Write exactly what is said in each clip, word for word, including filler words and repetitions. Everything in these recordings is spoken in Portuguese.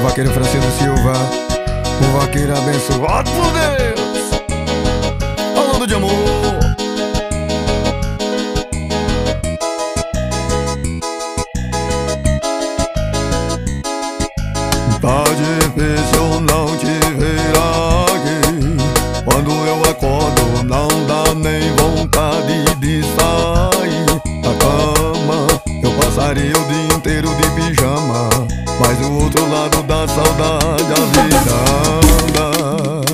vaqueiro Francisco Silva, o vaqueiro abençoado por Deus, falando de amor. Tá difícil não te ver aqui. Quando eu acordo não dá nem vontade de sair da cama. Eu passaria o dia inteiro de pijama, mas do outro lado da saudade a vida anda.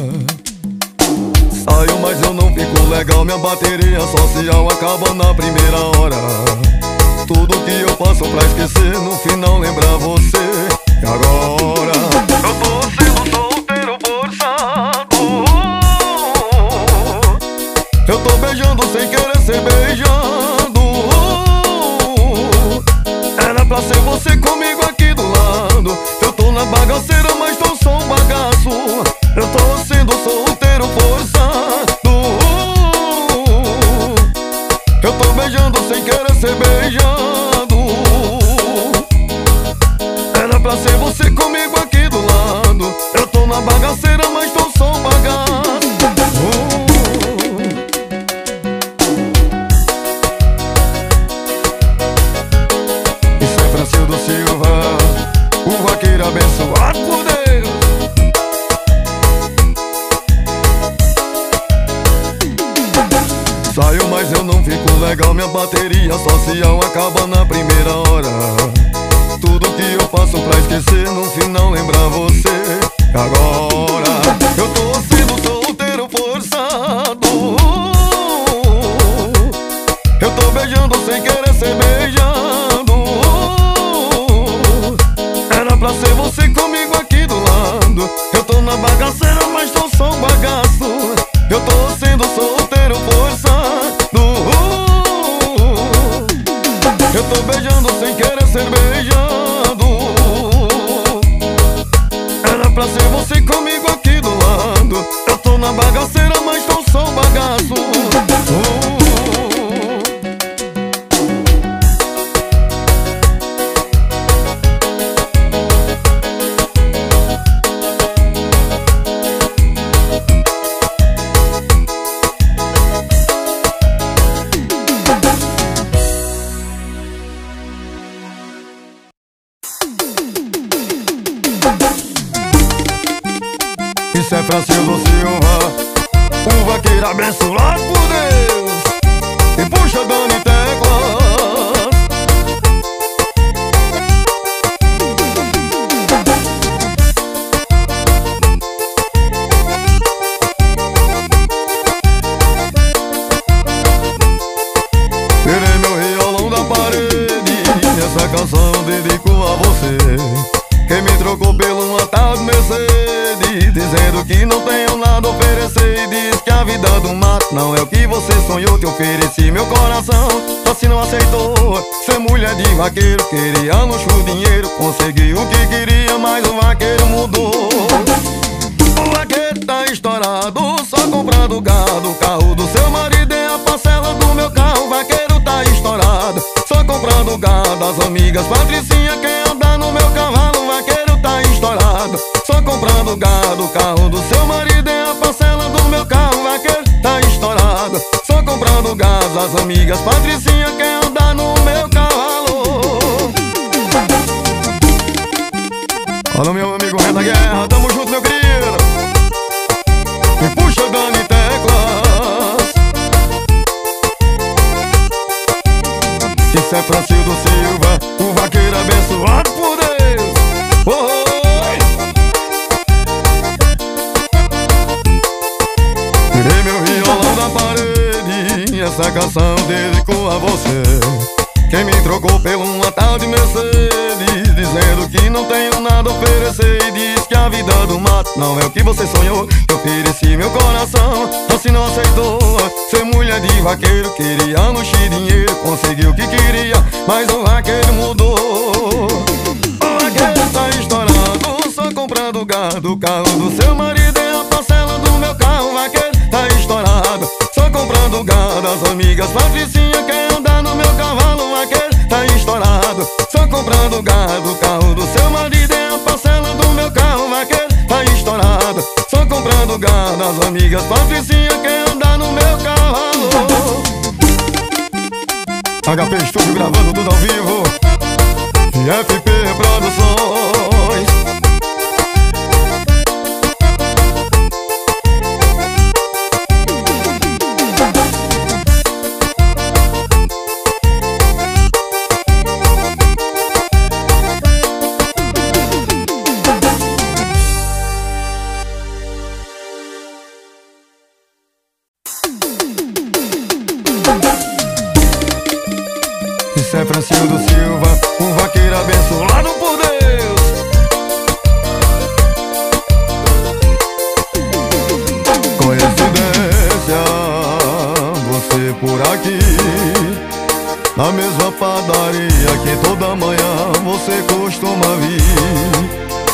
Saio, mas eu não fico legal. Minha bateria social acaba na primeira hora. Tudo que eu faço pra esquecer, no final lembrar você. E agora eu tô sendo solteiro forçado. Eu tô beijando sem querer ser beijado. Era pra ser você comigo aqui do lado. Eu tô na bagaceira, mas tô só um bagaço. Eu tô sendo solteiro forçado. Eu tô beijando sem querer ser beijado. Era pra ser você comigo aqui do lado. Eu tô na bagaceira, mas tô só um bagaço. Isso é Francisco Silva, o vaqueiro abençoado por Deus. Saio, mas eu não fico legal. Minha bateria social acaba na primeira hora. Tudo que eu faço pra esquecer, no final lembrar você. Agora eu tô sendo solteiro forçado. Eu tô beijando sem querer ser beijado. Era pra ser você comigo aqui do lado. Eu tô na bagaceira, mas tô só um bagaço. Eu tô sendo solteiro forçado. Eu tô beijando sem querer ser beijado. Era pra ser você comigo aqui do lado. Eu tô na bagaceira, mas tô só um bagaço. Isso é Francisco Silva, o vaqueiro abençoado por Deus. E puxa Dani Teclas. Tirei meu violão da parede, essa canção dedico a você. Quem me trocou pelo uma tal de Mercedes, dizendo que não tenho nada a oferecer. E diz que a vida do mato não é o que você sonhou. Te ofereci meu coração, só se não aceitou. Ser mulher de vaqueiro, queria luxo, dinheiro. Conseguiu o que queria, mas o vaqueiro mudou. O vaqueiro tá estourado, só comprando gado. O carro do seu marido é a parcela do meu carro. O vaqueiro tá estourado, só comprando gado. As amigas Patricinha quer andar no meu cavalo. O vaqueiro tá estourado, só comprando gado. O carro do seu marido é a parcela do meu carro. O vaqueiro tá estourado, só comprando gado. As amigas Patricinha quer andar no meu cavalo. Olha meu amigo Renda Guerra, tamo junto meu querido. E puxa Dani Teclas. Isso é Francisco Silva, o vaqueiro abençoado por Deus. Oi! Tirei meu violão da parede, essa canção dedico a você. Quem me trocou por uma tal de Mercedes, dizendo que não tenho nada a oferecer. E diz que a vida do mato não é o que você sonhou. Eu ofereci meu coração, assim não aceitou. Ser mulher de vaqueiro, queria luxo e dinheiro. Conseguiu o que queria, mas o vaqueiro mudou. O vaqueiro tá estourado, só comprando gado. O carro do seu marido é a parcela do meu carro. O vaqueiro tá estourado, só comprando gado. As amigas Patricinha quer andar no meu cavalo. O vaqueiro tá estourado, só comprando gado. O carro do seu marido é a parcela do meu amigas, Patricinha quer andar no meu carro. H P Estúdio gravando tudo ao vivo e F P Produções. Isso é Francildo Silva, um vaqueiro abençoado por Deus. Coincidência, você por aqui, na mesma padaria que toda manhã você costuma vir.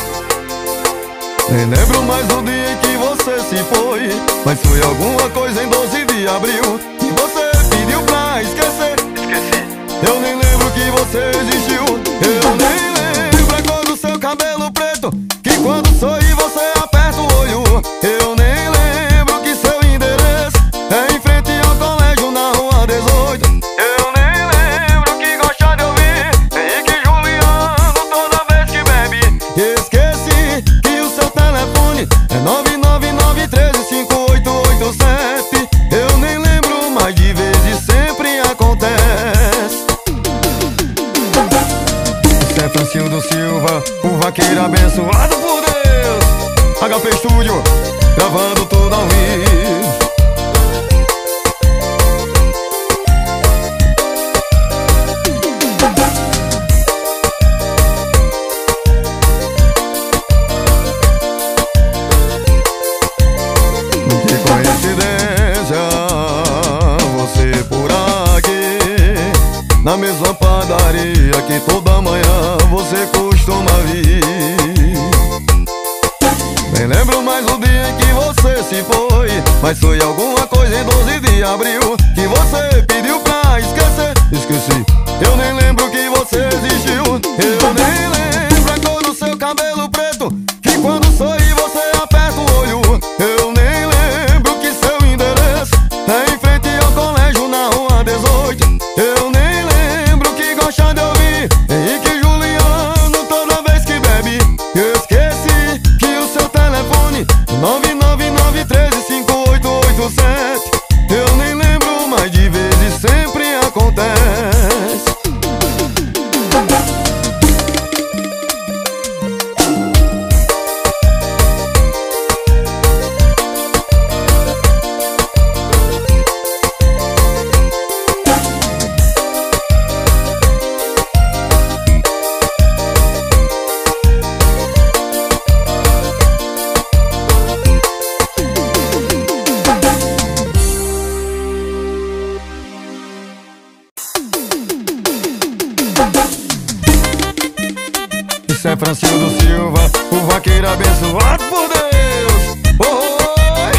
Nem lembro mais o dia em que você se foi, mas foi alguma coisa em doze de abril que você pediu pra esquecer. Esqueci. Eu nem lembro que você existiu. Eu nem lembro a cor do seu cabelo preto, que quando sorri você aperta o olho. Eu nem lembro que seu endereço é em frente ao colégio na rua dezoito. Eu nem lembro que gosta de ouvir Henrique e Juliano toda vez que bebe. Esqueci que o seu telefone é nove nove nove um três cinco oito oito sete. Eu nem lembro mais de vezes, sempre acontece. É Francildo Silva, o vaqueiro abençoado por Deus. H P Estúdio, gravando tudo ao vivo. Que coincidência, você por aqui, na mesma padaria que toda manhã você costuma vir. Nem lembro mais o dia em que você se foi, mas foi alguma coisa em doze de abril que você pediu pra esquecer. Esqueci. Eu nem lembro que você existiu. Eu nem lembro a cor do seu cabelo preto, que quando sorri você aperta o olho. Eu nem lembro que seu endereço é em frente ao colégio na rua dezoito. Eu nem lembro que gosta de ouvir Henrique e Juliano toda vez que bebe. Esqueci que o seu telefone é nove nove nove um três cinco oito oito sete. Eu nem lembro mais de vezes, sempre acontece. Isso é Francildo Silva, o vaqueiro abençoado por Deus. Oi!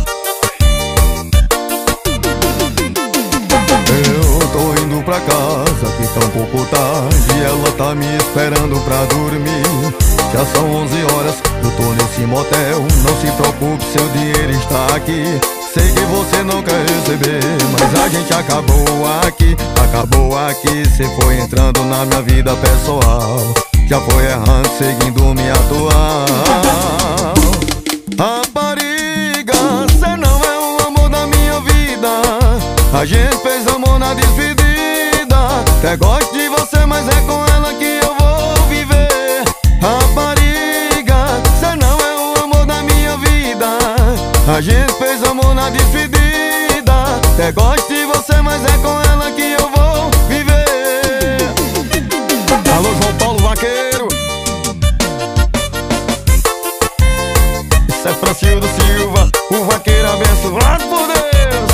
Eu tô indo pra casa, que tá um pouco tarde, ela tá me esperando pra dormir. Já são onze horas, eu tô nesse motel. Não se preocupe, seu dinheiro está aqui. Sei que você não quer receber, mas a gente acabou aqui. Acabou aqui, cê foi entrando na minha vida pessoal. Já foi errando, seguindo minha atual. Rapariga, cê não é o amor da minha vida. A gente fez amor na despedida. Até gosto de você, mas é com ela que eu vou viver. Rapariga, cê não é o amor da minha vida. A gente fez amor na despedida. Até gosto de você, mas é com ela que eu vou viver. Alô, João Paulo Vaqueiro. Isso é Francildo Silva, o vaqueiro abençoado por Deus.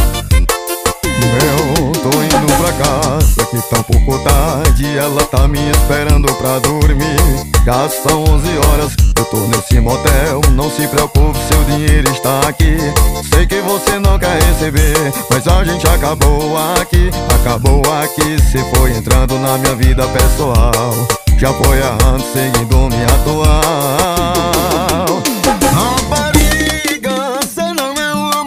Eu tô indo pra casa, que tá um pouco tarde, ela tá me esperando pra dormir. Já são onze horas, eu tô nesse motel. Não se preocupe, seu dinheiro está aqui. Sei que você não quer receber, mas a gente acabou aqui. Acabou aqui, cê foi entrando na minha vida pessoal. Já foi errando, seguindo minha atual. Rapariga, cê não é o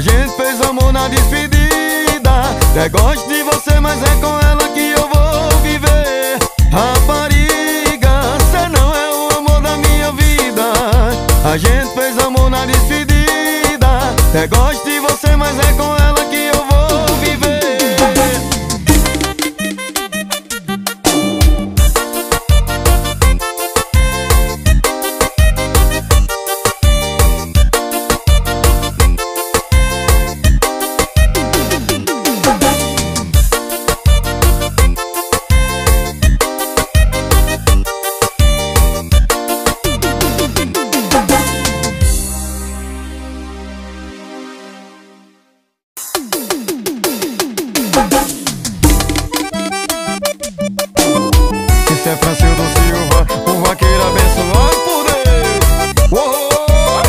gente fez amor na despedida. Até gosto de você, mas é com ela que eu vou viver. Rapariga, cê não é o amor da minha vida. A gente fez amor na despedida. Até gosto de você, mas é com ela que eu vou viver. Isso é Francildo Silva, o vaqueiro abençoado por Deus. Uou!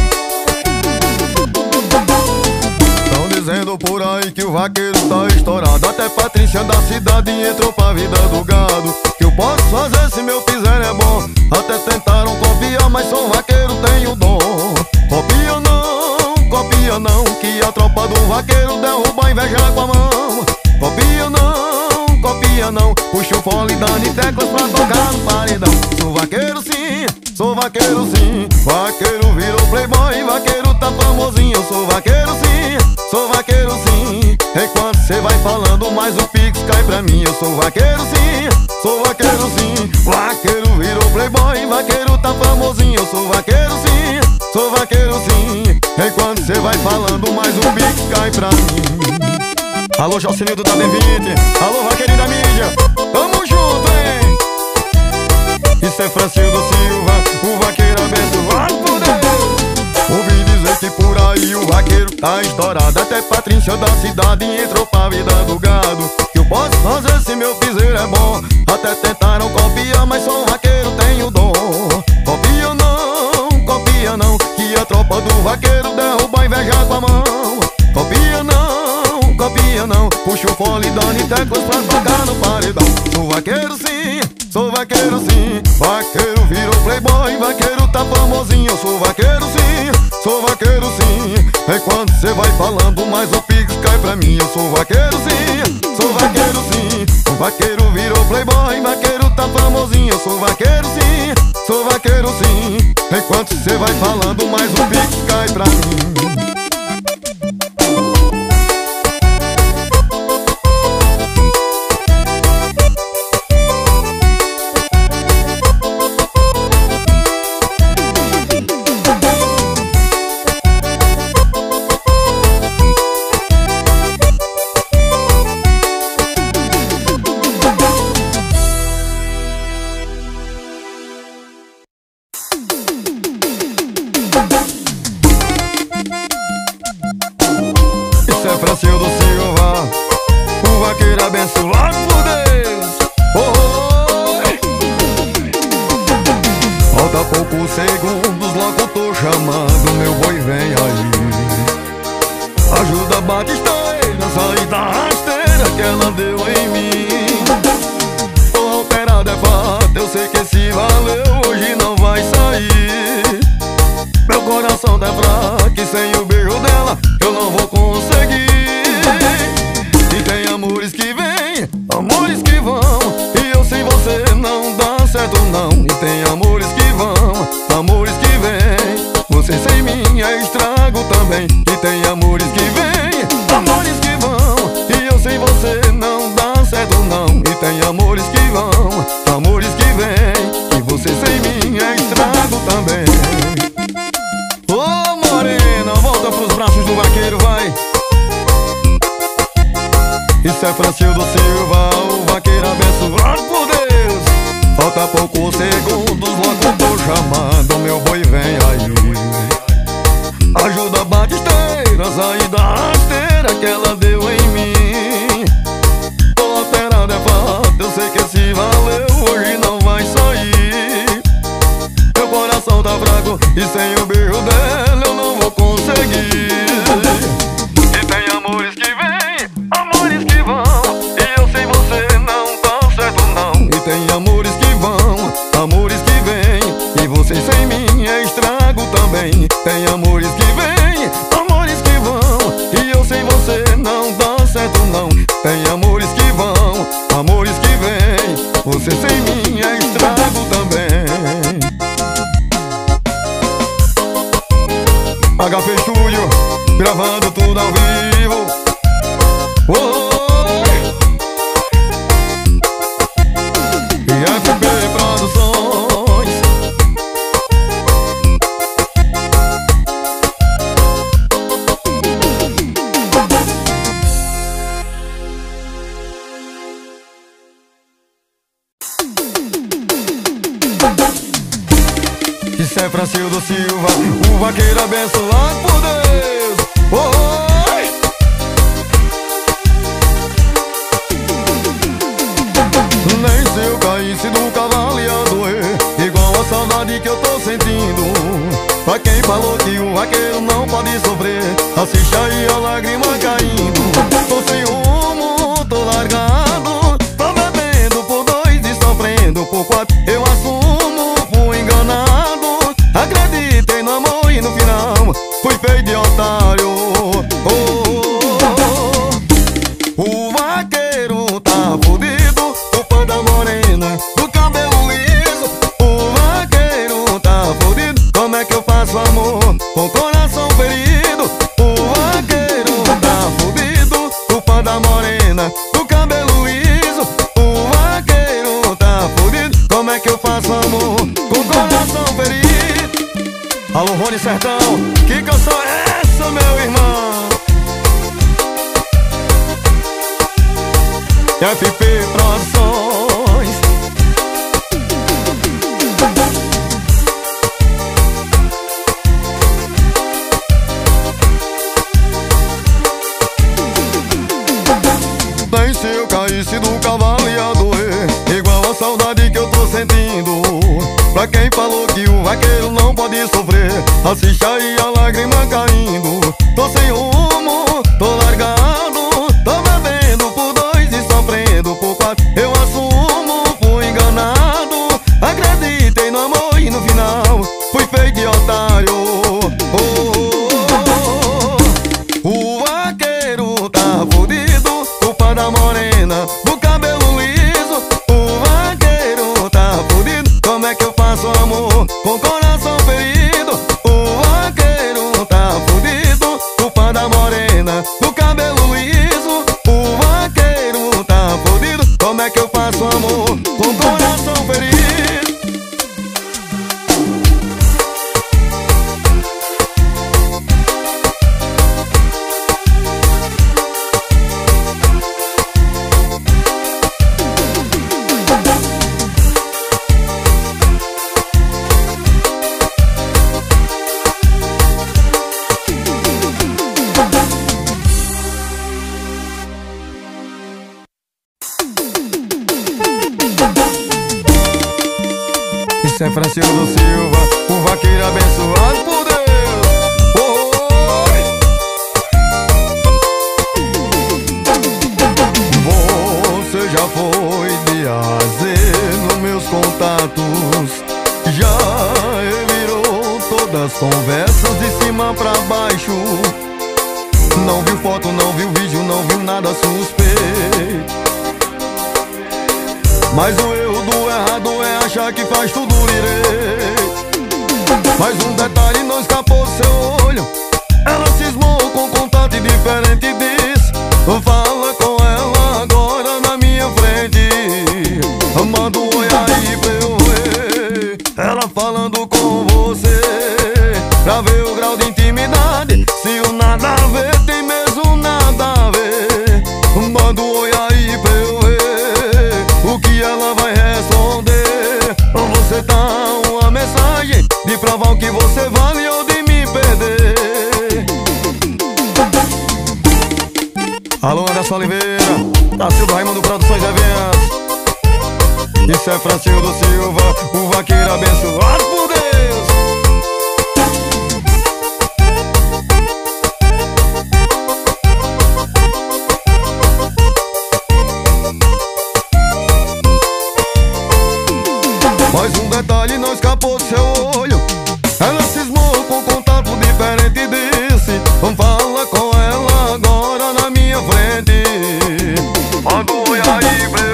Tão dizendo por aí que o vaqueiro tá estourado. Até Patrícia da cidade entrou pra vida do gado. Que eu posso fazer se meu fizer é bom. Até tentaram copiar, mas sou vaqueiro, tenho dom. Copia não, copia não, que a tropa do vaqueiro derruba a inveja com a mão. Copia não, copia não, puxa o fole dando teclas pra tocar no paredão. Sou vaqueiro sim, sou vaqueiro sim. Vaqueiro virou playboy, vaqueiro tá famosinho. Eu sou vaqueiro sim, sou vaqueiro sim. Enquanto cê vai falando, mais o pix cai pra mim. Eu sou vaqueiro sim, sou vaqueiro sim. Vaqueiro virou playboy, vaqueiro tá famosinho. Eu sou vaqueiro sim, sou vaqueiro sim. Enquanto cê vai falando, mais o pix cai pra mim. Alô, Jocinildo da D vinte, alô, vaqueirinho da mídia, tamo junto, hein? Isso é Francildo Silva, o vaqueiro abençoado por Deus. Ouvi dizer que por aí o vaqueiro tá estourado. Até Patrícia da cidade entrou pra vida do gado. Que eu posso fazer se meu piseiro é bom. Até tentaram copiar, mas sou um vaqueiro, tenho dom. Copia não, copia não, que a tropa do vaqueiro derruba a inveja com a mão. Copia não, copia não, puxa o fole dando teclas pra tocar no paredão. Sou vaqueiro sim, sou vaqueiro sim. Vaqueiro virou playboy, vaqueiro tá famosinho. Eu sou vaqueiro sim, sou vaqueiro sim. Enquanto cê vai falando, mais o pix cai pra mim. Eu sou vaqueiro sim, sou vaqueiro sim. O vaqueiro virou playboy, vaqueiro tá famosinho. Eu sou vaqueiro sim, sou vaqueiro sim. Enquanto cê vai falando, mais o pix cai pra mim. Isso é Francildo Silva, o vaqueiro abençoado por Deus. Oh, oh. Falta poucos segundos, logo tô chamando, meu boi vem aí. Ajuda a Batisteira, sair da rasteira que ela deu em mim. Tô alterado, é fato, eu sei que esse valeu hoje não vai sair. Meu coração tá fraco e sem o beijo dela eu não vou conseguir. E tem amores que vêm, amores que vão, e eu sem você não dá certo não. E tem amores que vão, amores que vêm, você sem mim é estrago também. E tem amores que vêm, amores que vão, e eu sem você não dá certo não. E tem amores que vão, amores que vêm, e você sem mim é estrago também. Ô morena, volta pros braços do vaqueiro, vai. Isso é Francildo Silva, o vaqueiro abençoado por Deus. Falta poucos segundos, logo tô chamando, meu boi vem aí. Ajuda a Batisteira, sair da rasteira que ela deu em mim. Tô alterado, é fato, eu sei que esse valeu hoje não vai sair. Meu coração tá fraco e sem o beijo dela eu não vou conseguir. E tem amores que vêm, amores que vão, e eu sem você não dá certo não. E tem amores que vão, amores que vêm, e você sem mim é estrago também. Tem amores que vêm, amores que vão, amores que vem, você sem mim é estrago também. H P Studio, gravando tudo ao vivo. Oi! E F P Produções. Isso é Francildo Silva, o vaqueiro abençoado por Deus. Oi! Nem se eu caísse do cavalo ia doer, igual a saudade que eu tô sentindo. Pra quem falou que o vaqueiro não pode sofrer, assiste aí a lágrima caindo. Tô sem rumo, tô largado, tô bebendo por dois e sofrendo por quatro. Eu assumo, fui enganado, acreditei no amor e no final fui feito de otário. Oh, oh, oh. O vaqueiro tá fudido, o pão da morena, do cabelo liso. O vaqueiro tá fudido, como é que eu faço amor com o coração ferido? O vaqueiro tá fudido, o pão da morena, do cabelo liso. O vaqueiro tá fudido, como é que eu faço amor com o coração ferido? Alô, Rony Sertão, que canção é essa, meu irmão? F P Produções. Nem se eu caísse do cavalo ia doer, igual a saudade que eu tô sentindo. Pra quem falou que o vaqueiro não pode sofrer, assiste aí a lágrima caindo. Tô sem rumo, tô largado, tô bebendo por dois e sofrendo por quatro. Eu assumo, fui enganado, acreditei no amor e no final fui feito de otário. Oh, oh, oh. O vaqueiro tá fudido, culpa da morena, do cabelo liso. O vaqueiro tá fudido, como é que eu faço amor com o coração ferido? O vaqueiro tá fudido, culpa da morena, do cabelo liso. O vaqueiro tá fudido, como é que eu faço amor com o coração ferido? Isso é Francildo Silva, o vaqueiro abençoado por Deus. Oi! Você já foi de A a Z nos meus contatos, já revirou todas as conversas de cima pra baixo. Não viu foto, não viu vídeo, não viu nada suspeito. Mas o erro do errado é achar que faz tudo direito. Mas um detalhe não escapou do seu olho, ela cismou com contato diferente e disse: fala com ela agora na minha frente. Manda um oi aí pra eu ver ela falando com você, pra ver o grau de intimidade, se o nada a ver tem mesmo nada a ver. Manda um oi aí pra eu ver o que ela vai responder. Você tá uma mensagem de provar o que você vale ou de me perder. Alô, Anderson Oliveira, da Silva Raimundo Produções e Eventos. Isso é Francildo Silva, o vaqueiro abençoado por Deus. Mas um detalhe não escapou do seu olho, ela cismou com contato diferente e disse: fala com ela agora na minha frente. Manda um oi aí pra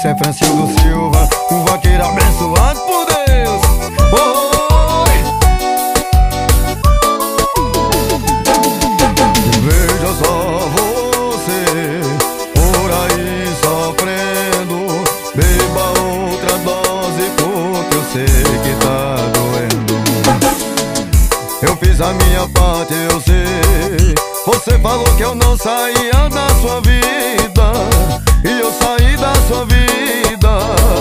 Isso é Francisco Silva, o vaqueiro abençoado por Deus. Oi! Veja só você por aí sofrendo, beba outra dose porque eu sei que tá doendo. Eu fiz a minha parte, eu sei. Você falou que eu não saía da sua vida, e eu saí da sua vida.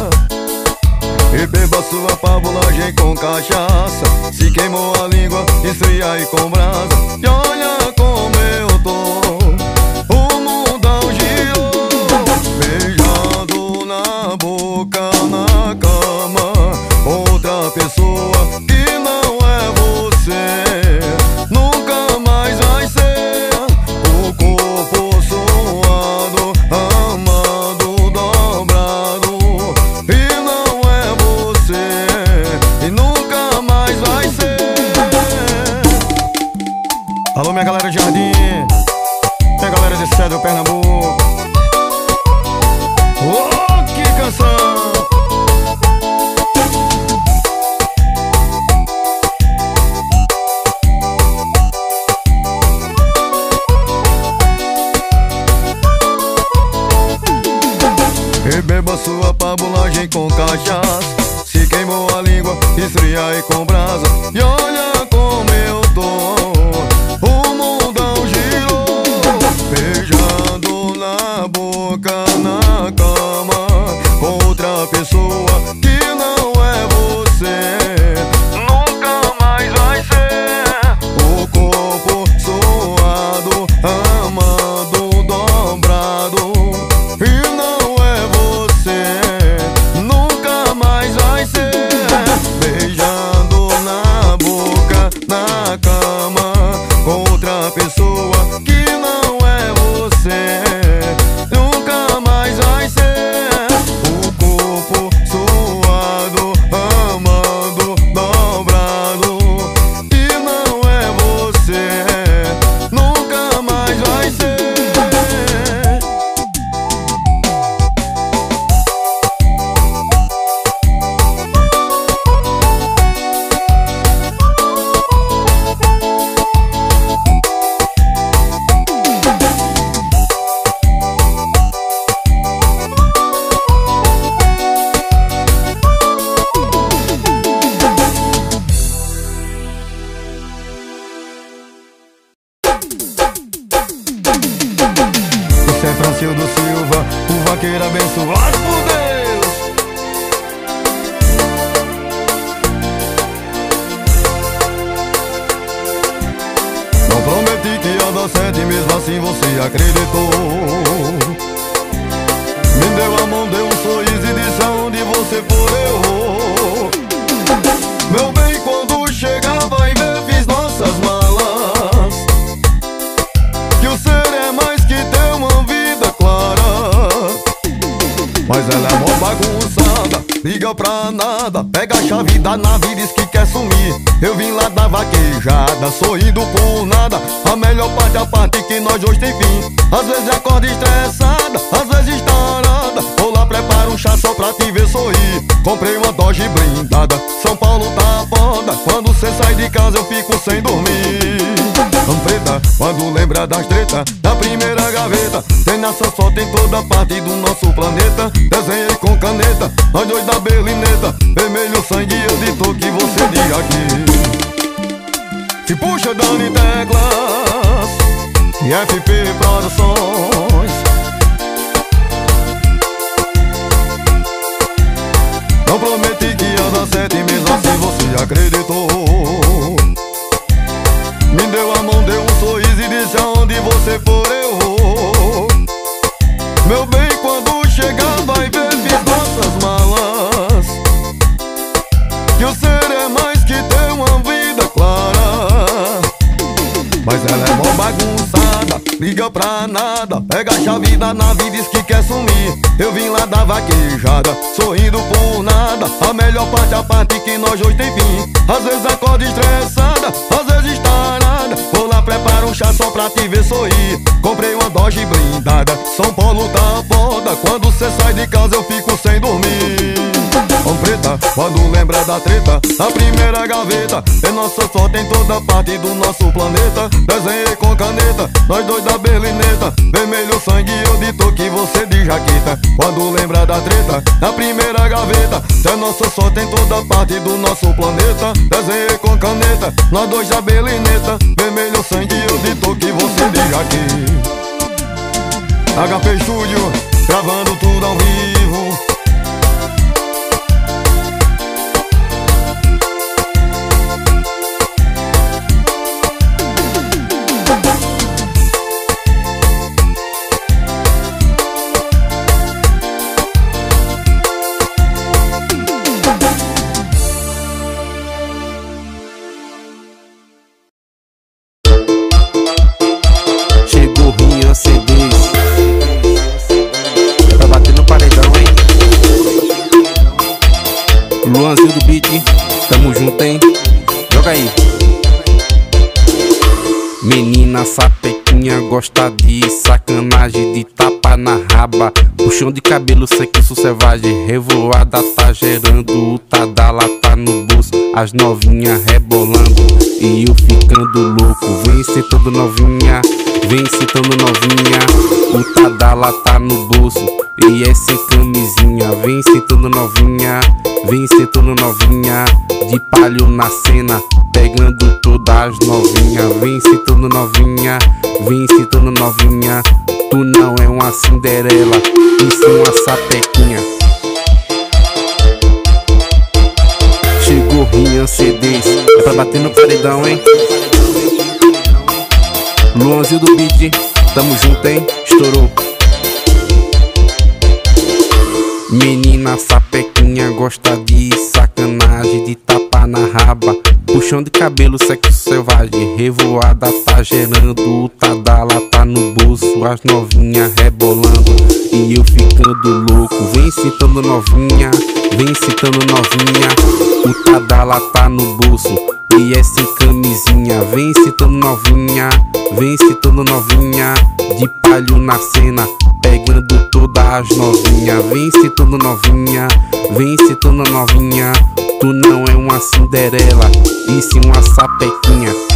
E beba sua pavulagem com cachaça, se queimou a língua, esfria aí com brasa. E olha como eu tô, o mundão girou, beijando na boca, na cama, outra pessoa que não é você. Nunca mais vai ser o corpo suado, amado, dobrado, e não é você, e nunca mais vai ser. Alô, minha galera de Jardim, minha galera de Cedro, Pernambuco. Oh, que canção! E beba sua pabulagem com cachaça, se queimou a língua, esfria aí com brasa. E olha como eu tô, o mundão girou, beijando na boca, na cama, com outra pessoa que não é você. Nunca mais vai ser o corpo suado, amado, dobrado, e não é você. Nunca mais vai ser. Beijando na boca, na cama, com outra pessoa que não é você. Nunca mais vai ser o corpo suado, amado, dobrado, e não é você. Nunca mais vai ser. Isso é Francisco Silva, o vaqueiro abençoado por Deus. Não prometi que ia dar certo e mesmo assim você acreditou. Me deu a mão, deu um sorriso e disse aonde você for eu vou. Meu bem, quando chegar vai ver, fiz nossas malas, que o ser é mais que ter uma vida clara. Mas ela é mó bagunçada, liga pra nada, pega a chave da nave e diz que quer sumir. Eu vim lá da vaquejada, sorrindo por nada, a melhor parte é a parte que nós hoje tem fim. Às vezes acorda estressada, às vezes tarada, vou lá, preparo um chá só pra te ver sorrir. Comprei uma Dodge blindada, São Paulo tá foda, quando cê sai de casa eu fico sem dormir. Preta, quando lembra das tretas da primeira gaveta, tem nessa foto em toda parte do nosso planeta. Desenhei com caneta as dois da berlineta, vermelho sangue eu dito que você diga aqui. Se puxa Dani Teclas e F P Produções. Não prometi que ia dar certo e mesmo assim você acreditou. Me deu a mão, deu um sorriso e disse aonde você for eu vou. Meu bem, quando chegar vai ver, fiz nossas malas, que o ser é mais que ter uma vida clara. Mas ela é mó bagunçada, liga pra nada, pega a chave da nave e diz que quer sumir. Eu vim lá da vaquejada, sorrindo por nada, a melhor parte é a parte que nós hoje tem fim. Às vezes acorda estressada, às vezes tarada, vou lá Já prepara um chá só pra te ver sorrir. Comprei uma Dodge blindada, São Paulo tá foda. Quando cê sai de casa eu fico sem dormir. Ó preta, quando lembra da treta, a primeira gaveta é nossa foto em toda parte do nosso planeta. Desenhei com caneta, nós dois da berlineta. Vermelho sangue, eu de toque, você de jaqueta. Quando lembra da treta, a primeira gaveta é nossa foto em toda parte do nosso planeta. Desenhei com caneta, nós dois da berlineta. Vermelho sangue, eu de toque, você de jaqueta. H P Studio, gravando tudo ao vivo. Luanzinho do beat, tamo junto, hein? Joga aí. Menina sapequinha gosta de sacanagem, de tapa na raba, puxão de cabelo sexo selvagem, revoada tá gerando, o Tadala tá no bolso, as novinhas rebolando e eu ficando louco. Vem sentando novinha, vem sentando novinha, o Tadala tá no bolso e é sem camisinha. Vem sentando novinha, vem sentando novinha, de palho na cena, pegando todas as novinhas. Vem sentando novinha, vem sentando novinha, tu não é uma Cinderela, e sim uma sapequinha. Chegou Rian C Ds, é pra bater no paredão, hein? Luanzinho do beat, tamo junto, hein? Estourou. Menina sapequinha gosta de sacanagem, de tapa na raba, puxão de cabelo sexo selvagem, revoada tá gerando, o Tadala tá no bolso, as novinhas rebolando e eu ficando louco. Vem sentando novinha, vem sentando novinha, o Tadala tá no bolso e é sem camisinha. Vem sentando novinha, vem sentando novinha, de palho na cena, pegando todas as novinhas. Vem sentando novinha, vem sentando novinha, tu não é uma Cinderela, e sim uma sapequinha.